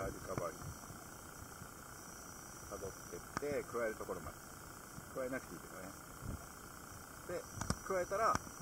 リカバリーたどってって加えるところまで加えなくていいけどね。で加えたら